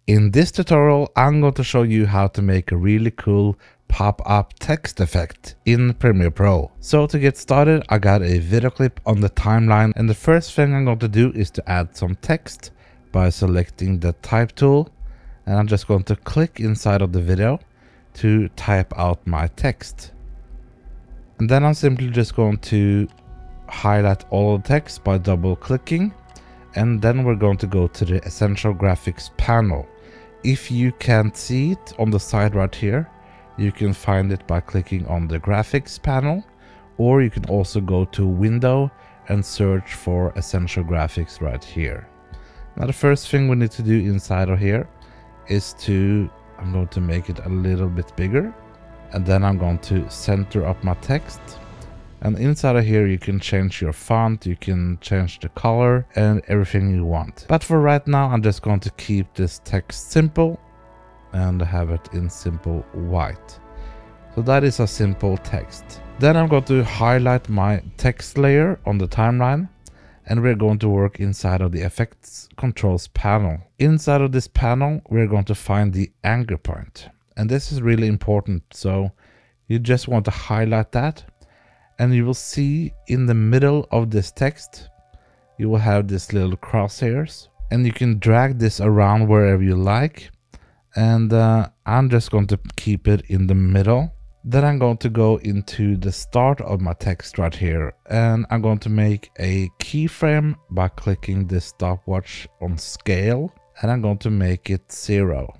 In this tutorial, I'm going to show you how to make a really cool pop-up text effect in Premiere Pro. So to get started, I got a video clip on the timeline, and the first thing I'm going to do is to add some text by selecting the type tool, and I'm just going to click inside of the video to type out my text. And then I'm simply just going to highlight all the text by double clicking, and then we're going to go to the Essential Graphics panel. If you can't see it on the side right here, you can find it by clicking on the graphics panel, or you can also go to Window and search for Essential Graphics right here. Now the first thing we need to do inside of here is I'm going to make it a little bit bigger, and then I'm going to center up my text. And inside of here you can change your font, you can change the color and everything you want. But for right now I'm just going to keep this text simple and have it in simple white. So that is a simple text. Then I'm going to highlight my text layer on the timeline, and we're going to work inside of the Effects Controls panel. Inside of this panel we're going to find the anchor point. And this is really important, so you just want to highlight that. And you will see in the middle of this text, you will have this little crosshairs, and you can drag this around wherever you like. And I'm just going to keep it in the middle. Then I'm going to go into the start of my text right here, and I'm going to make a keyframe by clicking this stopwatch on scale, and I'm going to make it 0.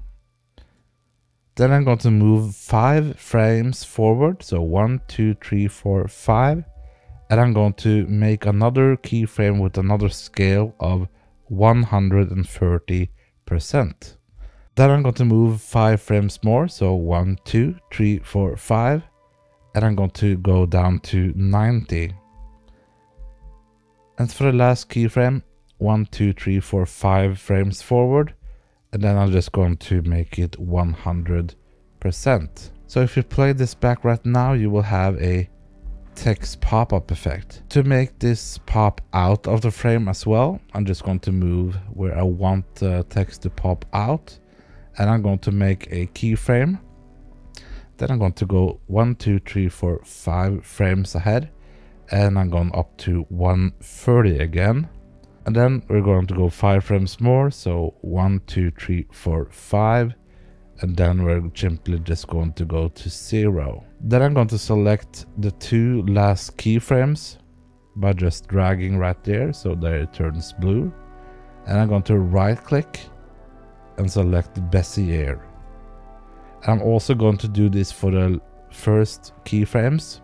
Then I'm going to move 5 frames forward, so 1, 2, 3, 4, 5, and I'm going to make another keyframe with another scale of 130%. Then I'm going to move 5 frames more, so 1, 2, 3, 4, 5, and I'm going to go down to 90. And for the last keyframe, 1, 2, 3, 4, 5 frames forward, and then I'm just going to make it 100%. So if you play this back right now, you will have a text pop-up effect. To make this pop out of the frame as well, I'm just going to move where I want the text to pop out, and I'm going to make a keyframe. Then I'm going to go 1, 2, 3, 4, 5 frames ahead, and I'm going up to 130 again. And then we're going to go 5 frames more, so 1, 2, 3, 4, 5, and then we're simply just going to go to 0. Then I'm going to select the 2 last keyframes by just dragging right there, so there it turns blue. And I'm going to right click and select Bezier. I'm also going to do this for the first keyframes.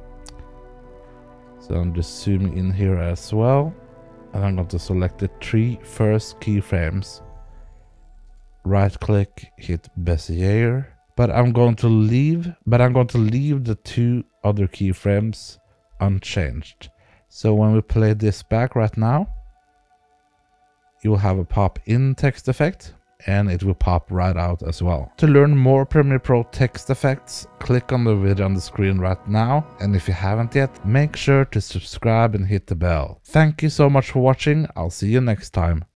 So I'm just zooming in here as well. And I'm going to select the 3 first keyframes. Right click, hit Bezier. But I'm going to leave the 2 other keyframes unchanged. So when we play this back right now, you will have a pop-in text effect, and it will pop right out as well. To learn more Premiere Pro text effects, click on the video on the screen right now. And if you haven't yet, make sure to subscribe and hit the bell. Thank you so much for watching. I'll see you next time.